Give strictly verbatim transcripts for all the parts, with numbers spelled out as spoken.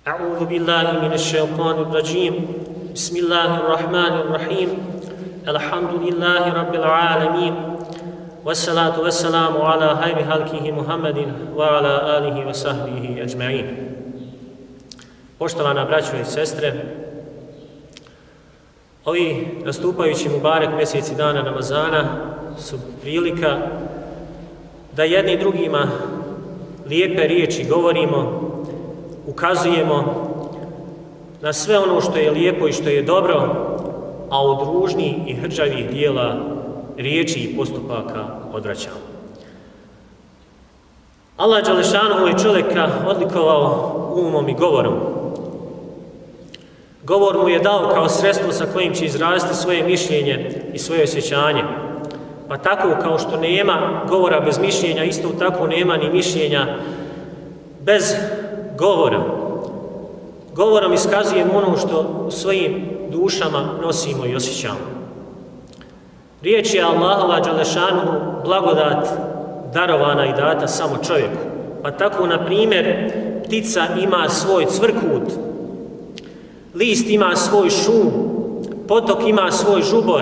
أعوذ بالله من الشيطان الرجيم بسم الله الرحمن الرحيم الحمد لله رب العالمين والصلاة والسلام على خير خلقه محمد وعلى آله وصحبه أجمعين. Poštovana braćo i sestre, ovi nastupajući Mubarek mjeseci dana Ramazana su prilika da jedni drugima lijepe riječi govorimo, ukazujemo na sve ono što je lijepo i što je dobro, a od ružnih i hrđavih dijela, riječi i postupaka odvraćamo. Allah dželešanohu je čovjeka odlikovao umom i govorom. Govor mu je dao kao sredstvo sa kojim će izraziti svoje mišljenje i svoje osjećanje. Pa tako kao što nema govora bez mišljenja, isto tako nema ni mišljenja bez govora. Govorom iskazujemo ono što u svojim dušama nosimo i osjećamo. Riječ je Allahova dželešanuhu blagodat darovana i data samo čovjeku. Pa tako, na primjer, ptica ima svoj cvrkut, list ima svoj šum, potok ima svoj žubor,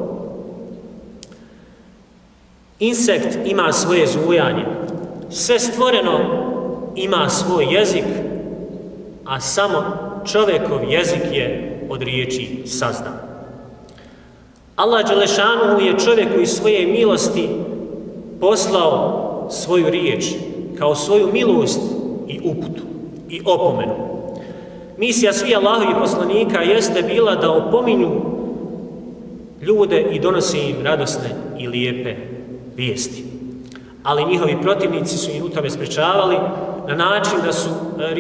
insekt ima svoje zujanje. Sve stvoreno ima svoj jezik, a samo čovjekov jezik je od riječi sazdan. Allah dželešanuhu je čovjeku iz svoje milosti poslao svoju riječ kao svoju milost i uputu i opomenu. Misija svih Allahovih poslanika jeste bila da opominju ljude i donose im radosne i lijepe vijesti. Ali njihovi protivnici su im u tome sprečavali na način da su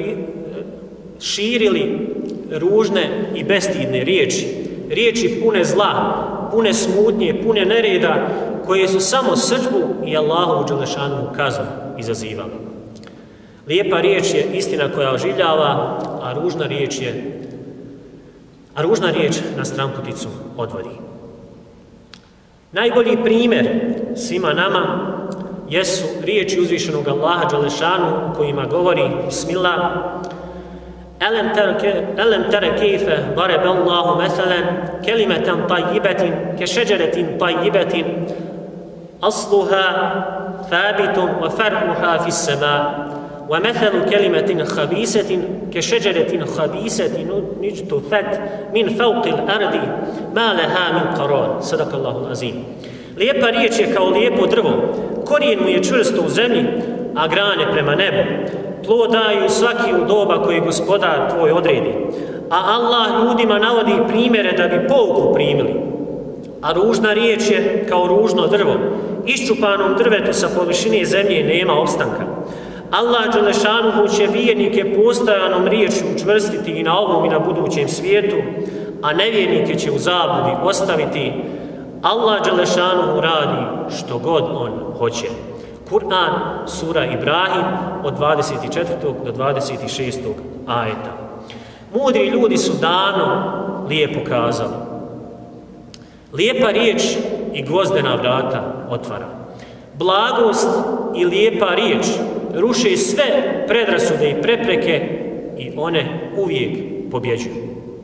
širili ružne i bestidne riječi. Riječi pune zla, pune smutnje, pune nereda, koje su samo srdžbu i Allahovu dželešanovu kaznu izazivali. Lijepa riječ je istina koja oživljava, a ružna riječ je a ružna riječ na stranputicu odvodi. Najbolji primjer svima nama jesu riječi uzvišenog Allaha dželešanu kojima govori Bismillah: Elem tere kejfe darebe Allahu meselen kelimeten tajjibetin ke šeđeretin tajjibetin asluha thabitun wa far'uha fis sama wa methalu kelimetin khabisetin ke šeđeretin khabisetin nijtuthat min fawqil ardi ma leha min qarar. Sadakallahu azim. Lijepa riječ je kao lijepo drvo, korijen mu je čvrsto u zemlji, a grane prema nebu. Plod daju svaki u doba koji gospodar tvoj odredi. A Allah ljudima navodi primjere da bi pouku primili. A ružna riječ je kao ružno drvo. Iščupanom drvetu sa površine zemlje nema opstanka. Allah dželešanuhu će vjernike postojanom riječju učvrstiti i na ovom i na budućem svijetu, a nevjernike će u zabludi ostaviti. Allah dželešanuhu radi što god on hoće. Kur'an, sura Ibrahim, od dvadeset četvrtog do dvadeset šestog ajeta. Mudri ljudi su davno lijepo kazali: lijepa riječ i gvozdena vrata otvara. Blagost i lijepa riječ ruše sve predrasude i prepreke i one uvijek pobjeđuju.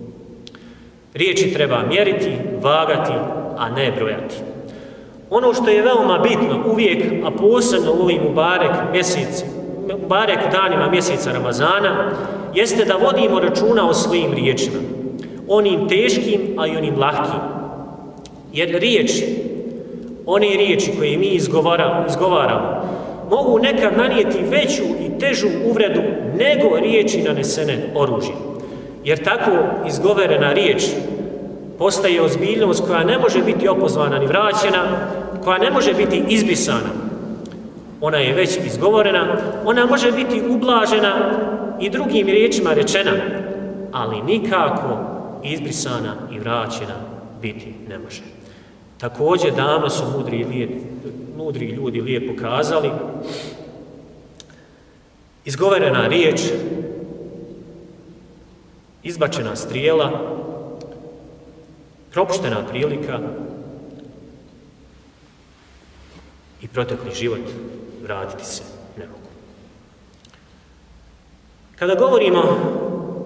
Riječi treba mjeriti, vagati, a ne brojati. Ono što je veoma bitno uvijek, a posebno u ovim Mubarek mjeseci, Mubarek danima mjeseca Ramazana, jeste da vodimo računa o svojim riječima, onim teškim, a i onim lahkim. Jer riječi, one riječi koje mi izgovaramo, izgovaramo, mogu nekad nanijeti veću i težu uvredu nego riječi nanesene oružjem. Jer tako izgovorena riječ postaje ozbiljnost koja ne može biti opozvana ni vraćena, koja ne može biti izbrisana. Ona je već izgovorena, ona može biti ublažena i drugim riječima rečena, ali nikako izbrisana i vraćena biti ne može. Također davno su mudri, lijep, mudri ljudi lijepo kazali: izgovorena riječ, izbačena strijela, propuštena prilika i protekli život vratiti se ne mogu. Kada govorimo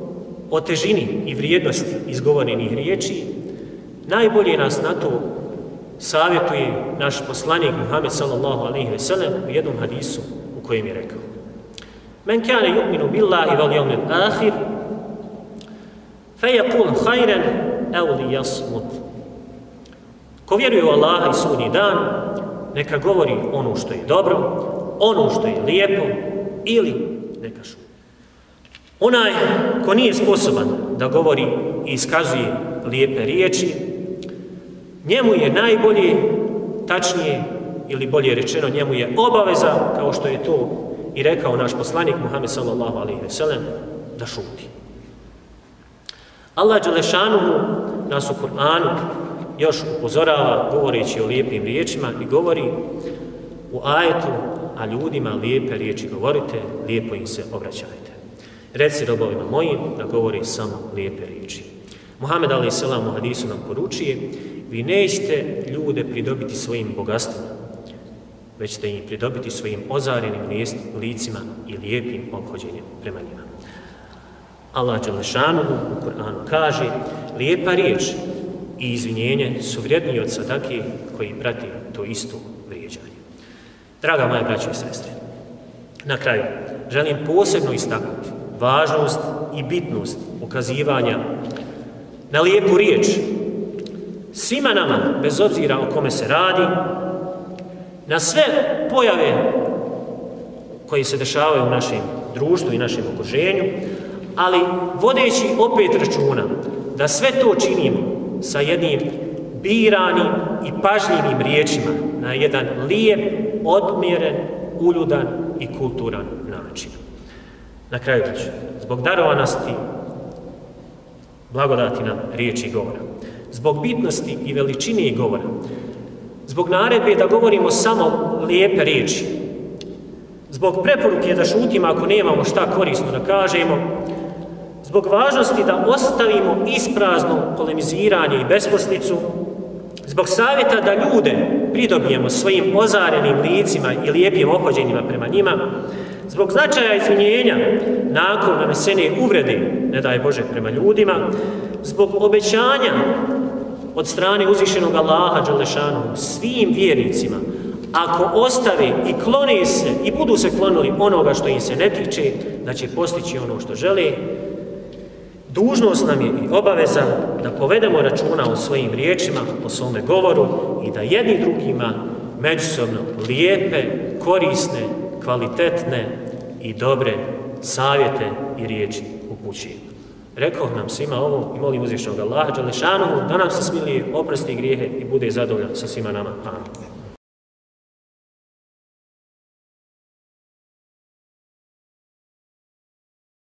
o težini i vrijednosti izgovorenih riječi, najbolje nas na to savjetuje naš poslanik Muhammed sallallahu alejhi ve sellem u jednom hadisu u kojem je rekao: Men kana yu'minu billahi wal yawmil akhir fayaqul khayran aw liyasmut. Ko vjeruje u Allaha i sudnji dan, neka govori ono što je dobro, ono što je lijepo ili neka šuti. Onaj ko nije sposoban da govori i iskazuje lijepe riječi, njemu je najbolje, tačnije ili bolje rečeno, njemu je obaveza, kao što je to i rekao naš poslanik Muhammed sallallahu alejhi ve sellem, da šuti. Allah dželešanuhu nas u Kur'anu još upozorava govoreći o lijepim riječima i govori u ajetu: a ljudima lijepe riječi govorite, lijepo im se obraćajte. Reci robovima mojim da govori samo lijepe riječi. Muhammed alejhi selam u hadisu nam poručuje: vi nećete ljude pridobiti svojim bogatstvima, već ćete ih pridobiti svojim ozarenim licima i lijepim ophođenjem prema njima. Allah dželešanuhu u Kur'anu kaže: lijepa riječ i izvinjenje su vrijedniji od sadake koji prati to isto vrijeđanje. Draga moja braćo i sestre, na kraju želim posebno istaknuti važnost i bitnost ukazivanja na lijepu riječ svima nama, bez obzira o kome se radi, na sve pojave koje se dešavaju u našem društvu i našem okruženju, ali vodeći opet računa da sve to činimo sa jednim biranim i pažljivim riječima, na jedan lijep, odmjeren, uljudan i kulturan način. Na kraju ću, zbog darovanosti, blagodati nam riječi govora, zbog bitnosti i veličine govora, zbog naredbe da govorimo samo lijepe riječi, zbog preporuke da šutimo ako nemamo šta korisno da kažemo, zbog važnosti da ostavimo isprazno polemiziranje i besposlicu, zbog savjeta da ljude pridobijemo svojim ozarenim licima i lijepim ophođenjima prema njima, zbog značaja izvinjenja nakon nanesene uvrede, ne daj Bože, prema ljudima, zbog obećanja od strane uzvišenog Allaha dželešanu svim vjernicima, ako ostave i klone se i budu se klonili onoga što im se ne tiče, da će postići ono što žele, dužnost nam je i obaveza da povedemo računa o svojim riječima, o svome govoru i da jedni drugima međusobno lijepe, korisne, kvalitetne i dobre savjete i riječi upućujemo. Rekao nam svima ovo i molim uzvišenog Allaha dželešanuhu da nam se smilije, oprosti grijehe i bude zadovoljan sa svima nama. Amin.